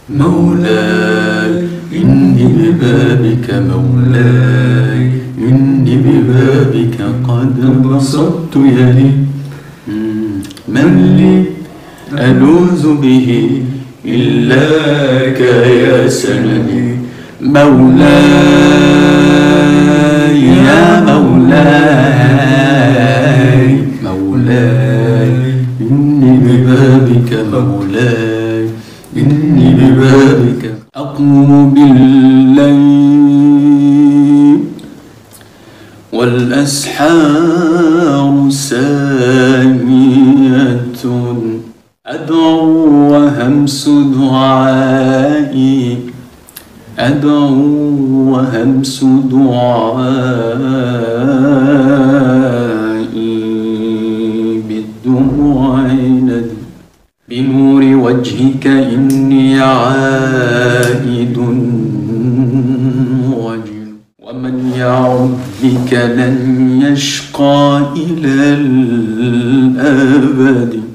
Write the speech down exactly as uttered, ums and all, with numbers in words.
مولاي إني ببابك مولاي إني ببابك قد بسطت يدي. من لي ألوذ به إلاك يا سندي. مولاي يا مولاي مولاي إني ببابك مولاي إني ببابك. أقوم بالليل والأسحار ساجية أدعو وهمس دعائي أدعو وهمس دعائي بالدموع ندي. بنور وجهك إني عائد وجل ومن يعد بك لن يشقى إلى الأبد.